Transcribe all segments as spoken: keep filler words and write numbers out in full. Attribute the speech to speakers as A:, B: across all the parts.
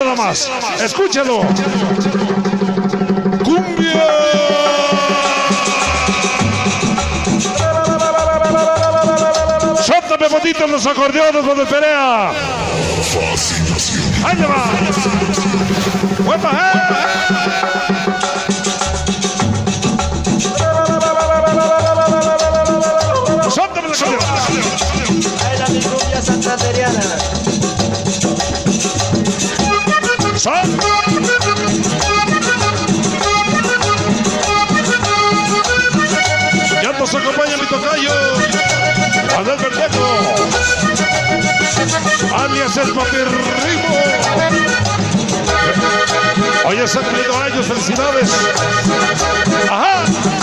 A: nada más. Escúchalo. Cumbia. Suéltame bonito en los acordeones donde pelea. Ahí le va. ¡Huepa! ¡Suéltame la acordeón!
B: Ahí la mi cumbia santanderiana.
A: ¡Sal! Ya nos acompaña mi tocayo, Adel Verdejo, alias el papirrimo. Hoy es cumpliendo años, felicidades. Ajá.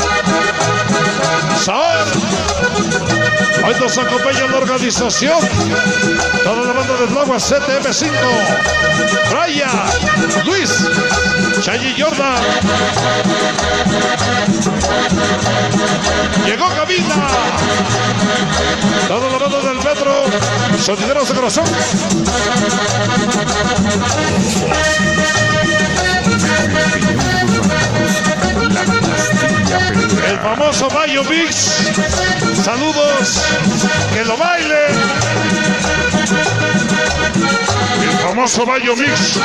A: Saor. Hoy nos acompaña la organización, toda la banda de Tlagua C T M cinco, Raya, Luis, Chayi Jordan. Llegó Camila, toda la banda del metro, sonideros de corazón. El famoso Bayo Mix. Saludos, que lo baile. El famoso Bayo Mix.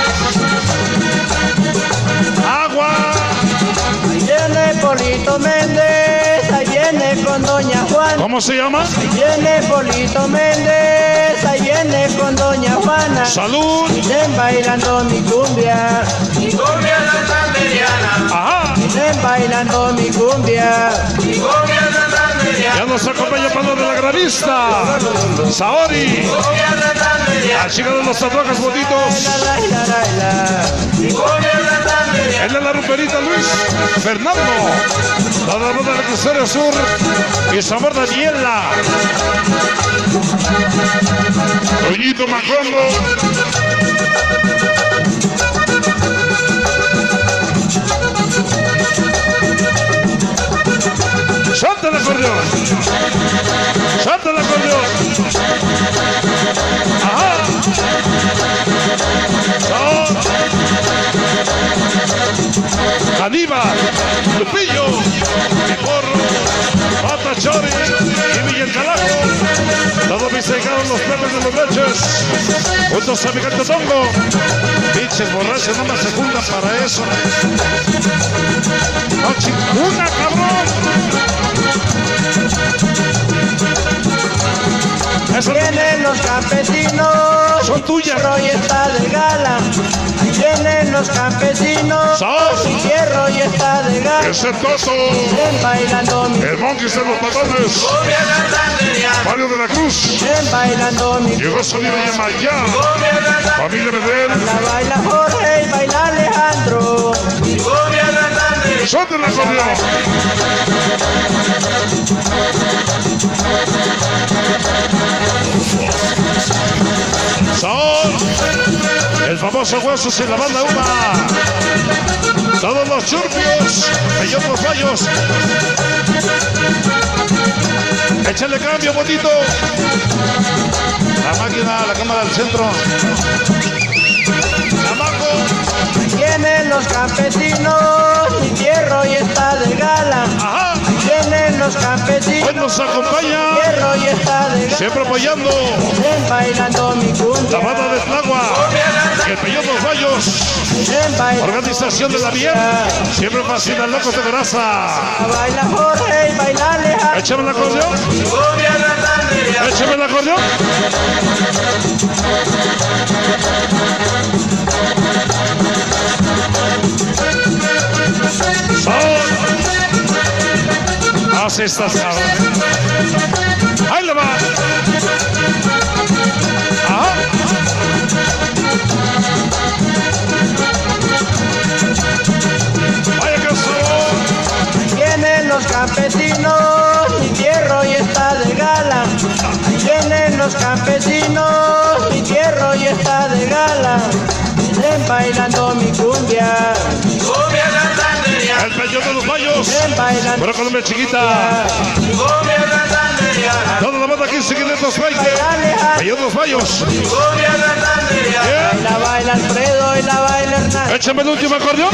A: Agua.
B: Ahí viene Polito Méndez, ahí viene con Doña Juana.
A: ¿Cómo se llama?
B: Ahí viene Polito Méndez, ahí viene con Doña Juana.
A: Salud.
B: Vienen bailando mi cumbia, mi cumbia santanderiana.
A: Ajá.
B: Vienen bailando mi cumbia, mi cumbia santanderiana.
A: Ya nos acompaña Pablo de la Granista, Saori, la chica de los tatuajes bonitos, el de la rumperita Luis, Fernando, la de la banda del Crucero Sur y su amor Daniela, Toñito Macondo. ¡Salta el acordeón! ¡Salta el acordeón! ¡Ajá! ¡Son! Aníbal, Lupillo, Piporro, Pata Chori y Miguel Calajo. Todos mis cegados los pepes de los leches. Juntos a Miguel Totongo. Pinches borrachos, no me se juntan para eso. ¡No chinguna, cabrón! Eso.
B: Vienen los campesinos,
A: son tuyas.
B: Hoy está de gala. Ahí vienen los campesinos,
A: ¡Sos!
B: y Hierro y está de gala.
A: ¡Ese toso!
B: Ven bailando mi
A: el Monkeys de los Patones, Mario de la Cruz.
B: Ven bailando mi
A: Llegó Sonido y Maya, familia Medel.
B: La baila Jorge y baila Alejandro.
A: ¡Suelta el acordeón! Son el famoso Huesos y la banda Uma. Todos los churpios, ellos los fallos. Échale cambio, bonito. La máquina, la cámara del centro. Abajo.
B: Vienen los campesinos, mi Hierro y está de gala.
A: Ajá.
B: Vienen los campesinos,
A: Hoy nos acompaña,
B: Hierro y está de gala.
A: siempre apoyando
B: Ven bailando mi cumbia.
A: la banda de Tlagua, el Peñón Los Vallos,
B: Ven bailando
A: organización de la bien, siempre fascina locos de grasa.
B: La baila Jorge y baila Alejandro.
A: Échame el acordeón. Échame el acordeón. Son. Así estás, cabrón. Ahí le va. Ajá. Vaya que sabor.
B: Vienen los campesinos, mi Hierro y está de gala. Vienen los campesinos, mi Hierro y está de gala. Ven bailando mi cumbia.
A: El Peñón de los Vallos.
B: también bailan.
A: Bueno, Colombia chiquita. Toda la banda quince quinientos veinte. Hay otros fallos.
B: La baila Alfredo y la baila Hernán.
A: Échame el último acordeón.